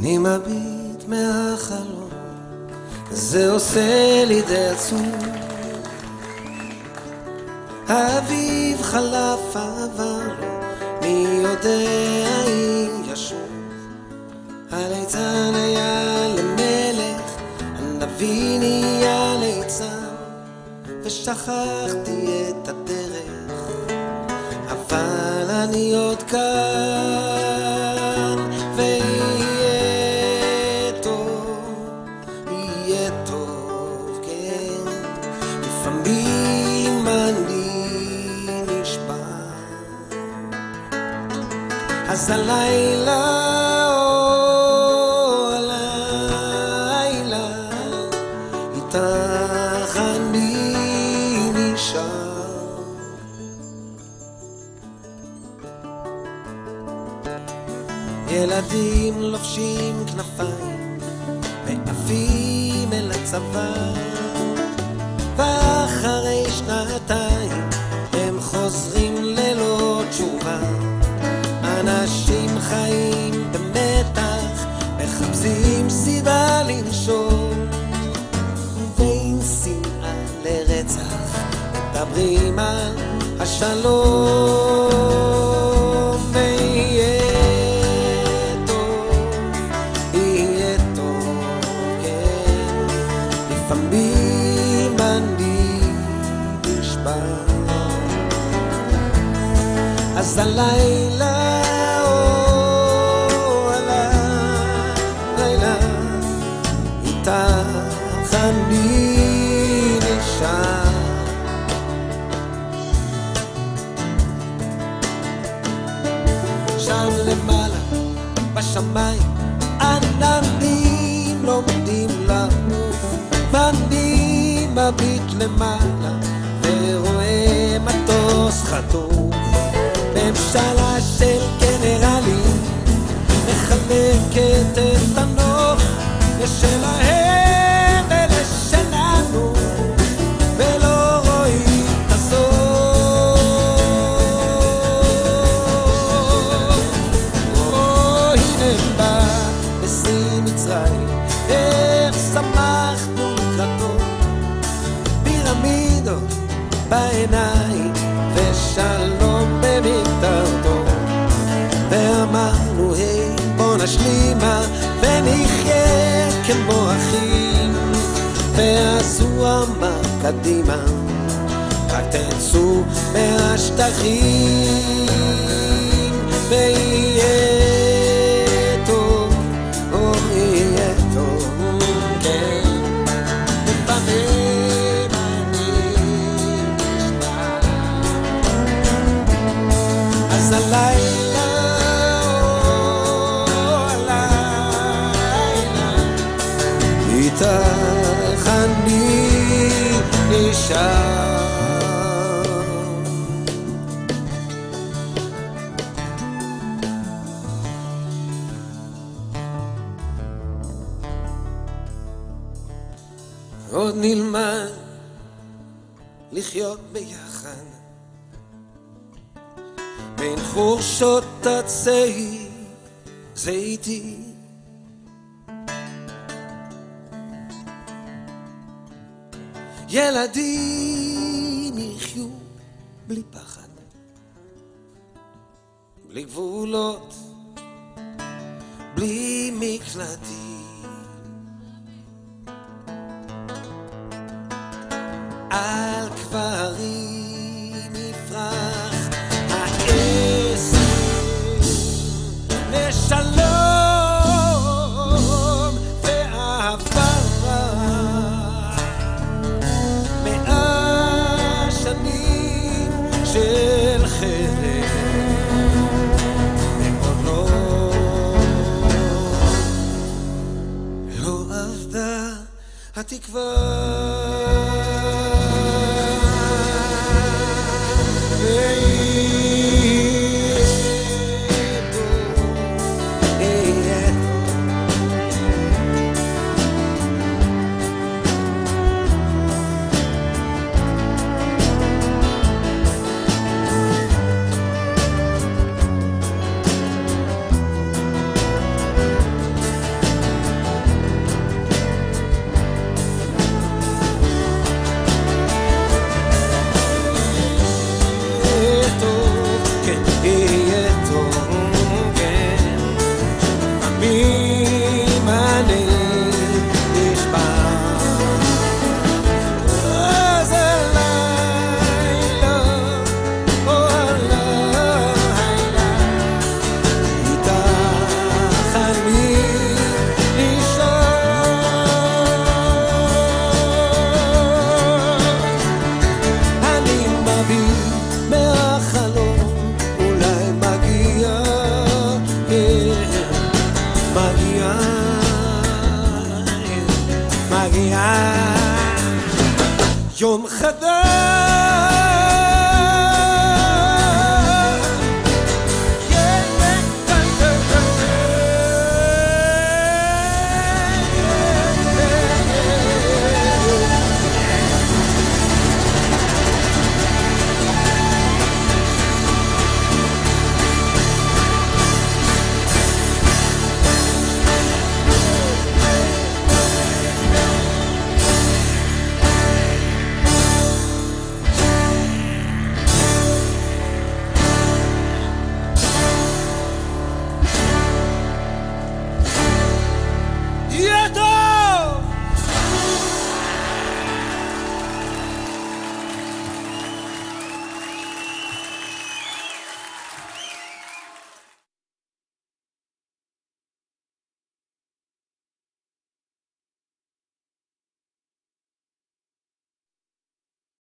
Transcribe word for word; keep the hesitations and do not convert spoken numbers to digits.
אני מביט מהחלום, זה עושה לי די עצוב. האביב חלף עבר לו, מי יודע אם ישוב. הליצן היה למלך, הנביא נהיה ליצן, ושכחתי את הדרך, אבל אני עוד כאן. ויהיה טוב, יהיה טוב, כן. לפעמים אני נשבע, אז הלילה ילדים לובשים כנפיים ועפים אל הצבא, ואחרי שנתיים הם חוזרים ללא תשובה. אנשים חיים במתח, מחפשים סיבה לנשום, ובין שנאה לרצח מדברים על השלום. לפעמים אני נשבע, אז הלילה, או הלילה, איתך אני נשאר. שם למעלה בשמיים עננים לומדים לעוף, ואני מביט למעלה ורואה מטוס חטוף, ממשלה של גנרלים מחלקת את הנוף, לשלהם ולשלנו, ולא רואים את הסוף. או הנה בא נשיא מצרים, איך שמחנו לקראתו, פירמידות בעיניים ושלום במקטרתו, ואמרנו היי בוא נשלימה ונחיה כמו אחים, ואז הוא אמר קדימה רק תצאו מהשטחים, ויהיה טוב, או יהיה טוב, כן. לפעמים אני נשבע, אז הלילה, או הלילה, איתך אני נשאר. עוד נלמד לחיות ביחד בין חורשות עצי זיתי, ילדים יחיו בלי פחד, בלי גבולות, בלי מקלטים, על קברים יפרח העשב לשלום ואהבה, מאה שנים של חרב ועוד לא לא עבדה התקווה. מגיע יום חדש